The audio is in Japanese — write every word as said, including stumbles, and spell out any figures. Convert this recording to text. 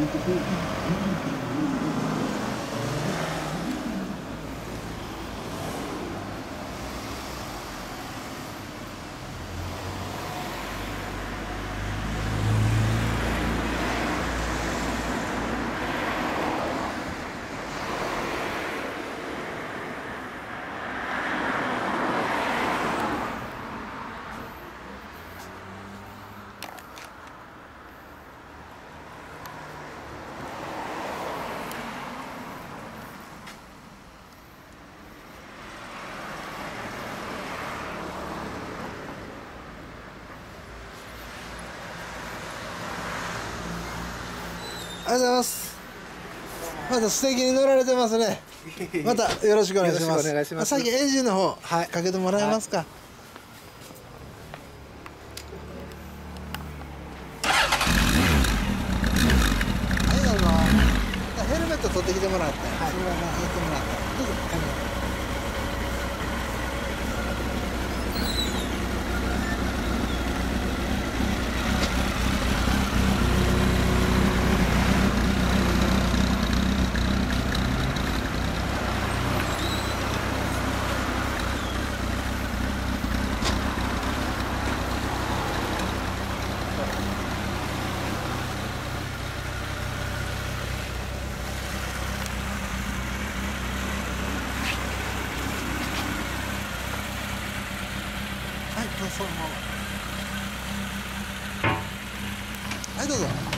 ありがとうございます。また素敵に乗られてますね。またよろしくお願いします。 よろしくお願いします。 先エンジンの方、 はい、 かけてもらえますか。はい、どうぞ。ヘルメット取ってきてもらって、はい、それはやってもらって、どうぞ。はい、どうぞ。はい、どうぞ。